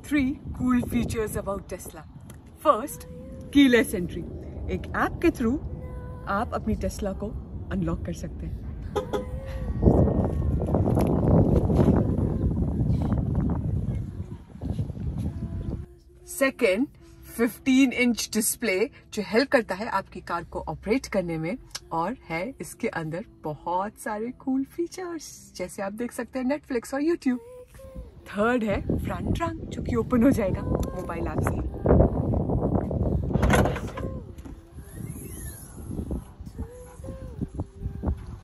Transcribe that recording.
3 cool features about Tesla. First, keyless entry. एक app के through आप अपनी टेस्ला को अनलॉक कर सकते हैं. सेकेंड, 15-इंच डिस्प्ले जो हेल्प करता है आपकी कार को ऑपरेट करने में, और है इसके अंदर बहुत सारे कूल फीचर्स जैसे आप देख सकते हैं नेटफ्लिक्स और यूट्यूब. थर्ड है फ्रंट ट्रंक जो कि ओपन हो जाएगा मोबाइल ऐप से.